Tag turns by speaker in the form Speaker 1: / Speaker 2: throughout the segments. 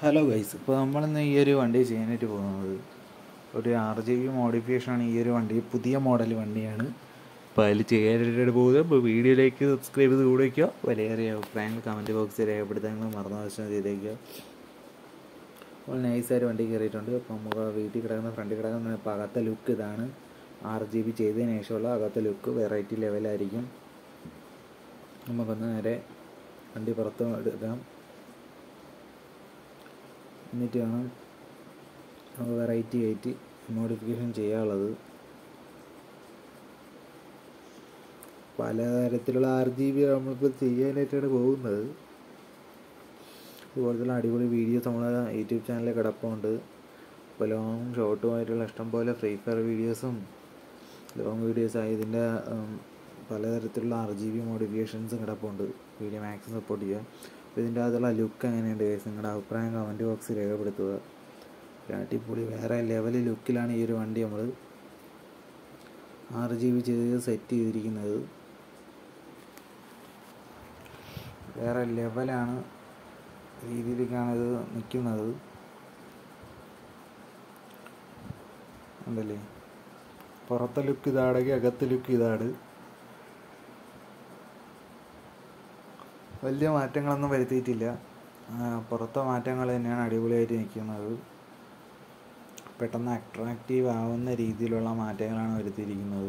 Speaker 1: Hello guys, ഇപ്പോൾ നമ്മളിന്ന് ഈ ഒരു വണ്ടി ചെയ്യാനായിട്ട് പോകുന്നത് ഒരു RGB മോഡിഫിക്കേഷനാണ്. ഈ ഒരു വണ്ടി പുതിയ മോഡൽ വണ്ടിയാണ്. അപ്പോൾ അതിൽ ചെയ്യാനായിട്ട് പോകുന്നത്. അപ്പോൾ വീഡിയോയിലേക്ക് സബ്സ്ക്രൈബ് ചെയ്ത് കൂടെ വയ്ക്കുക. വിലയേറിയ അഭിപ്രായങ്ങൾ കമൻറ്റ് ബോക്സിൽ രേഖപ്പെടുത്താൻ മറന്ന ആവശ്യം ചെയ്തേക്കുക. അപ്പോൾ നൈസായിട്ട് വണ്ടി കയറിയിട്ടുണ്ട്. അപ്പോൾ നമുക്ക് വീട്ടിൽ കിടക്കുന്ന ഫ്രണ്ടിൽ കിടക്കുന്ന അകത്തെ ലുക്ക് ഇതാണ്. RGB ചെയ്തതിന് ശേഷമുള്ള അകത്തെ ലുക്ക് വെറൈറ്റി ലെവലായിരിക്കും. നമുക്കൊന്ന് നേരെ വണ്ടി പുറത്ത് എടുക്കാം. എന്നിട്ട് വേണം നമുക്ക് വെറൈറ്റി ആയിട്ട് മോഡിഫിക്കേഷൻ ചെയ്യാനുള്ളത്. പലതരത്തിലുള്ള RGB നമ്മളിപ്പോൾ ചെയ്യാനായിട്ടാണ് പോകുന്നത്. ഇതുപോലത്തുള്ള അടിപൊളി വീഡിയോസ് നമ്മളെ യൂട്യൂബ് ചാനലിൽ കിടപ്പുണ്ട്. ഇപ്പോൾ ലോങ്ങും ഷോർട്ടുമായിട്ടുള്ള ഇഷ്ടംപോലെ ഫ്രീ ഫയർ വീഡിയോസും ലോങ് വീഡിയോസായി ഇതിൻ്റെ പലതരത്തിലുള്ള RGB മോഡിഫിക്കേഷൻസും കിടപ്പുണ്ട്. വീഡിയോ മാക്സിമം സപ്പോർട്ട് ചെയ്യുക. അപ്പോൾ ഇതിൻ്റെ അകത്തുള്ള ലുക്ക് എങ്ങനെയുണ്ട് ഗൈസ്, നിങ്ങളുടെ അഭിപ്രായം കമൻറ്റ് ബോക്സിൽ രേഖപ്പെടുത്തുക. അടിപൊളി വേറെ ലെവൽ ലുക്കിലാണ് ഈ ഒരു വണ്ടി നമ്മൾ RGB ചെയ്ത് സെറ്റ് ചെയ്തിരിക്കുന്നത്. വേറെ ലെവലാണ് രീതിയിലേക്കാണ് ഇത് നിൽക്കുന്നത്. ഉണ്ടല്ലേ, പുറത്തെ ലുക്ക് ഇതാണെങ്കിൽ അകത്തെ ലുക്ക് ഇതാണ്. വലിയ മാറ്റങ്ങളൊന്നും വരുത്തിയിട്ടില്ല. പുറത്തെ മാറ്റങ്ങൾ തന്നെയാണ് അടിപൊളിയായിട്ട് നിൽക്കുന്നത്. പെട്ടെന്ന് അട്രാക്റ്റീവ് ആവുന്ന രീതിയിലുള്ള മാറ്റങ്ങളാണ് വരുത്തിയിരിക്കുന്നത്.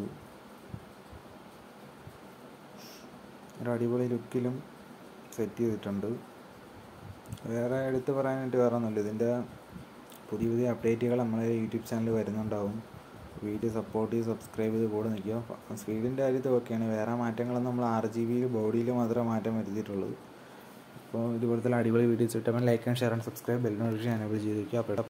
Speaker 1: ഒരു അടിപൊളി ലുക്കിലും സെറ്റ് ചെയ്തിട്ടുണ്ട്. വേറെ എടുത്ത് പറയാനായിട്ട് വേറെ ഒന്നുമില്ല. ഇതിൻ്റെ പുതിയ പുതിയ അപ്ഡേറ്റുകൾ നമ്മളെ യൂട്യൂബ് ചാനൽ വരുന്നുണ്ടാവും. വീഡിയോ സപ്പോർട്ട് ചെയ്ത് സബ്സ്ക്രൈബ് ചെയ്ത് കൂടെ നിൽക്കുക. സ്പീഡിൻ്റെ കാര്യത്തിൽ ഓക്കെയാണ്. വേറെ മാറ്റങ്ങളൊന്നും നമ്മൾ RGBയിൽ ബോഡിയിൽ മാത്രമേ മാറ്റം വരുത്തിയിട്ടുള്ളൂ. അപ്പോൾ ഇതുപോലത്തെ അടിപൊളി വീഡിയോസ് കിട്ടുമ്പോൾ like and share and subscribe bell notification enable ചെയ്ത് വയ്ക്കുക. അപ്പോൾ